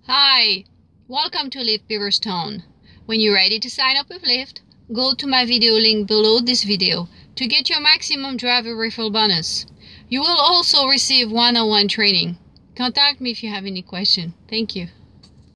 Hi, welcome to Lyft Beaverton. When you're ready to sign up with Lyft, go to my video link below this video to get your maximum driver referral bonus. You will also receive one-on-one training. Contact me if you have any question. Thank you.